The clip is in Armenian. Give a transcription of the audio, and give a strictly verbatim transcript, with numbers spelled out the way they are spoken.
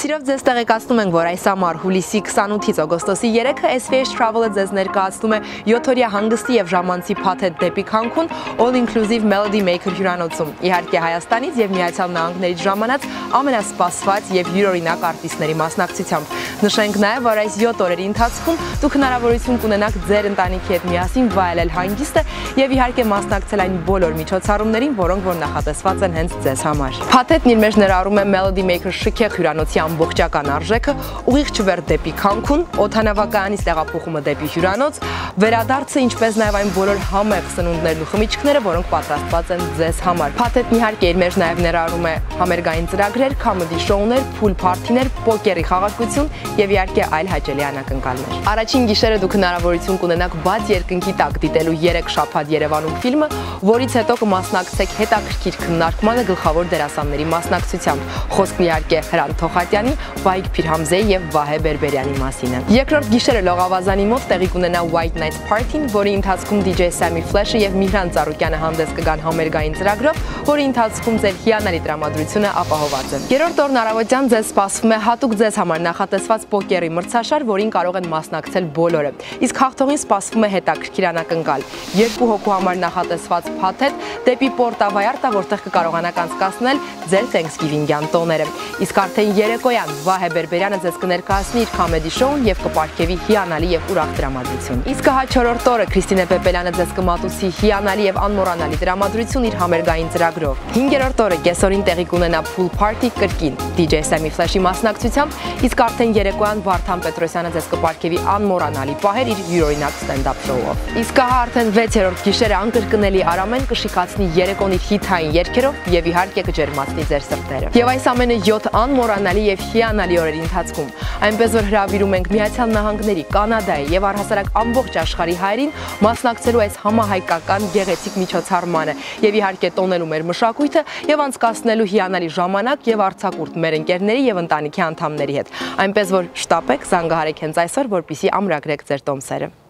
Սիրով ձեզ տեղեկացնում ենք, որ այս ամառ հուլիսի քսանութից օգոստոսի երեքը S V H Travel-ը ձեզ ներկայացնում է յոթօրյա հանգստի եւ ժամանցի փաթեթ դեպի Cancun All Inclusive Melody Maker հյուրանոցում։ Իհարկե Հայաստանից եւ Միացյալ Նահանգներից ժամանած ամենասպասված եւ յուրօրինակ արտիստների մասնակցությամբ։ Նշենք նաեւ, որ այս յոթ օրերի ընթացքում դուք հնարավորություն կունենաք ձեր ընտանիքի հետ միասին վայելել հանգիստը եւ իհարկե մասնակցել այն բոլոր միջոցառումներին, որոնք որ նախատեսված են հենց ձեզ համար։ Փաթեթն իր մեջ ներառում է Melody Maker շքեղ հյուրանոցի ամբողջական արժեքը, ուղիղ չվեր դեպի Cancun, օդանավակայանից տեղափոխումը դեպի հյուրանոց, վերադարձը, ինչպես նաև այն բոլոր համեղ սնունդներն ու խմիչքները, որոնք պատրաստված են ձեզ համար։ Փաթեթն իհարկե իր մեջ նաև ներառում է համերգային ծրագրեր, comedy շոուներ, pool party-ներ, պոկերի խաղարկություն եւ իհարկե այլ հաճելի անակնկալներ։ Առաջին գիշերը դուք հնարավորություն կունենաք բաց երկնքի տակ դիտելու երեք շաբաթ Երևանում ֆիլմը, որից հետո կմասնակցեք հետաքրքիր քննարկմանը գլխավոր դերասանների մասնակցությամբ։ Խոսքն իհարկե Հրանտ Թոխատյանի, Վայգ Փիրհամզեի եւ Վահե Բերբերյանի մասին է։ Երկրորդ գիշերը Լողավազանի մոտ տեղի կունենա White Night Party-ն, որի ընթացքում D J Sammy Flash-ը եւ Միհրան Ծառուկյանը հանդես կգան համերգային ծրագրով, որի ընթացքում ձեր հիանալի տրամադրությունը ապահոված է։ Երրորդ օրն առավոտյան ձեզ սպասվում է հատուկ ձեզ համար նախատեսված պոկերի մրցաշար, որին կարող են մասնակցել բոլորը։ Իսկ հաղթողին սպասվում է հետաքրքիր անակնկալ։ Երկու հոգու համար նախատեսված փաթեթ դեպի Պորտա Վայարտա, որտեղ կկարողանաք անցկացնել ձեր Thanksgiving-յան տոները։ Իսկ արդեն երեկոյան Վահե Բերբերյանը ձեզ կներկայացնի իր comedy show-ն եւ կպարգևի հիանալի եւ ուրախ տրամադրություն։ Իսկ հա չորրորդ օրը Քրիստինե Պեպելյանը ձեզ կմատուցի հիանալի եւ անմոռանալի տրամադրություն իր համերգային ծրագրով։ Հինգերորդ օրը կեսօրին տեղի կունենա pool party կրկին D J Sammy Flash-ի մասնակցությամբ, իսկ արդեն երեկոյան Վարդան Պետրոսյանը ձեզ կպարգևի անմոռանալի պահեր իր յուրօրինակ stand-up show-ով։ Իսկ հա արդեն վեցերորդ գիշերը անկրկնելի Արամեն կշիկացնի երեկոն իր հիթային երգերով եւ իհարկե կջերմացնի ձեր սրտերը։ Եվ այս ամենը յոթ անմոռանալի եւ հիանալի օրերի ընթացքում, այնպես որ հրավիրում ենք Միացյալ Նահանգների, Կանադայի եւ առհասարակ ամբողջ աշխարհի հայերին մասնակցելու այս համահայկական գեղեցիկ միջոցառմանը եւ իհարկե տոնելու մեր մշակույթը եւ անցկացնելու հիանալի ժամանակ եւ արձակուրդ մեր ընկերների եւ ընտանիքի անդամների հետ։ Այնպես որ շտապեք, զանգահարեք հենց այսօր, որպեսզի ամրագրեք ձեր տոմսերը։